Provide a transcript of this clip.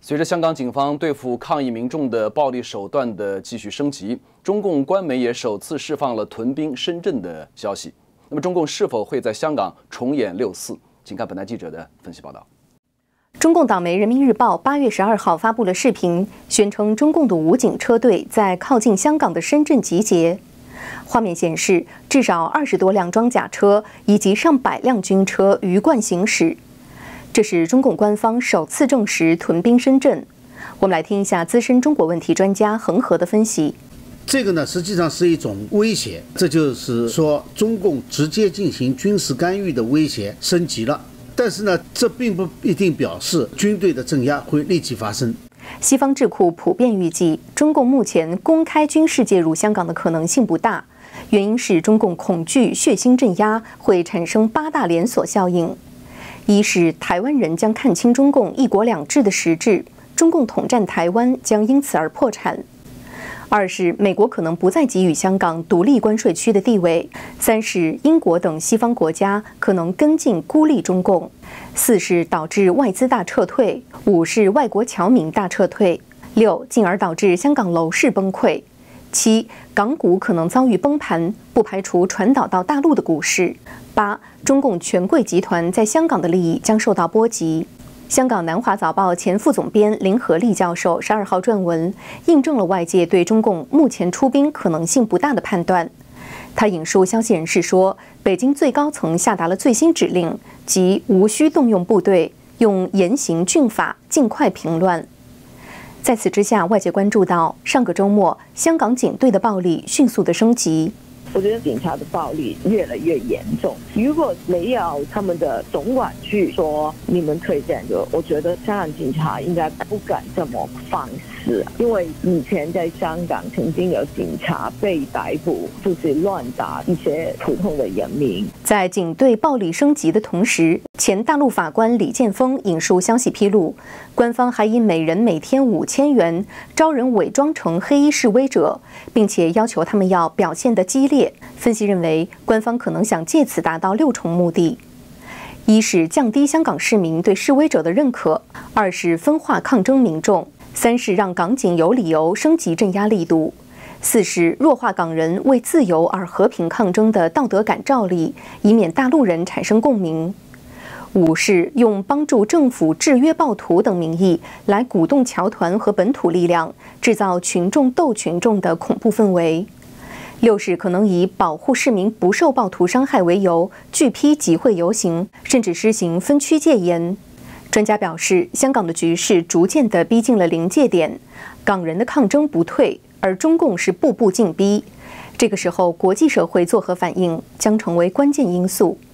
随着香港警方对付抗议民众的暴力手段的继续升级，中共官媒也首次释放了屯兵深圳的消息。那么，中共是否会在香港重演6·4？请看本台记者的分析报道。 中共党媒《人民日报》8月12号发布了视频，宣称中共的武警车队在靠近香港的深圳集结。画面显示，至少20多辆装甲车以及上百辆军车鱼贯行驶。这是中共官方首次证实屯兵深圳。我们来听一下资深中国问题专家恒河的分析。 这个呢，实际上是一种威胁，这就是说中共直接进行军事干预的威胁升级了。但是呢，这并不一定表示军队的镇压会立即发生。 西方智库普遍预计，中共目前公开军事介入香港的可能性不大，原因是中共恐惧血腥镇压会产生8大连锁效应。一是台湾人将看清中共一国两制的实质，中共统战台湾将因此而破产；二是美国可能不再给予香港独立关税区的地位；三是英国等西方国家可能跟进孤立中共；四是导致外资大撤退；五是外国侨民大撤退；六进而导致香港楼市崩溃；七港股可能遭遇崩盘，不排除传导到大陆的股市；八中共权贵集团在香港的利益将受到波及。香港南华早报前副总编林和利教授12号撰文，印证了外界对中共目前出兵可能性不大的判断。他引述消息人士说，北京最高层下达了最新指令，即无需动用部队，用严刑峻法尽快平乱。在此之下，外界关注到上个周末香港警队的暴力迅速的升级。 我觉得警察的暴力越来越严重。如果没有他们的总管去说你们可以这样做，我觉得香港警察应该不敢这么放肆。因为以前在香港曾经有警察被逮捕，就是乱打一些普通的人民。 在警队暴力升级的同时，前大陆法官李建峰引述消息披露，官方还以每人每天5000元招人伪装成黑衣示威者，并且要求他们要表现得激烈。分析认为，官方可能想借此达到6重目的：一是降低香港市民对示威者的认可；二是分化抗争民众；三是让港警有理由升级镇压力度；四是弱化港人为自由而和平抗争的道德感召力，以免大陆人产生共鸣；五是用帮助政府制约暴徒等名义来鼓动侨团和本土力量，制造群众斗群众的恐怖氛围；六是可能以保护市民不受暴徒伤害为由，拒批集会游行，甚至施行分区戒严。专家表示，香港的局势逐渐地逼近了临界点，港人的抗争不退，而中共是步步进逼。这个时候，国际社会作何反应，将成为关键因素。